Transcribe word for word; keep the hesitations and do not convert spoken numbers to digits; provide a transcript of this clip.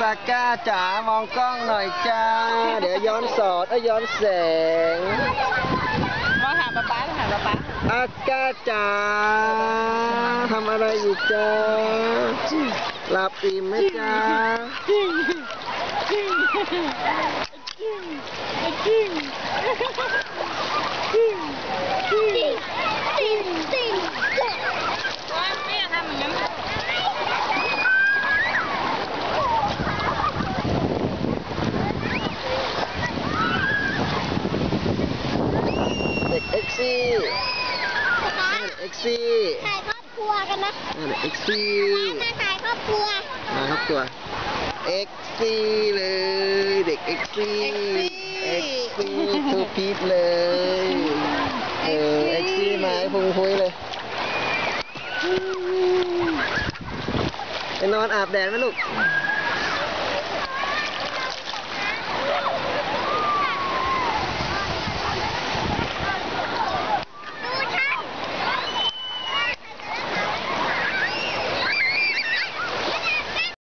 าก้าจ๋ามองกล้องหน่อยจ้าเดี๋ยวย้อนสอดเอ้ยย้อนแสงมองหาป๊าป๊าหาป๊าป๊าอาก้าจ๋าทำอะไรอยู่จ้าหลับอิ่มไหมจ้าจิ้งจิ้งจิ้งจิ้งจิ้งจิ้งจิ้งจิ้งว่าไม่ทำอย่างนั้นเด็กเอ็กซี่เอ็กซี่ถ่ายครอบครัวกันนะเด็กเอ็กซี่มาถ่ายครอบครัวมาครอบครัวเอ็กซี่เลยเด็กเอ็กซี่เอ็กซี่ทูพีทเลยเออเอ็กซี่มาให้พุงพุ้ยเลยไปนอนอาบแดดไหมลูก